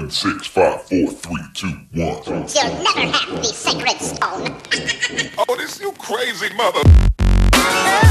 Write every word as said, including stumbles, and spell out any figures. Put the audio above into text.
seven, six, five, four, three, two, one. You'll never have the sacred stone. Oh, this you crazy mother.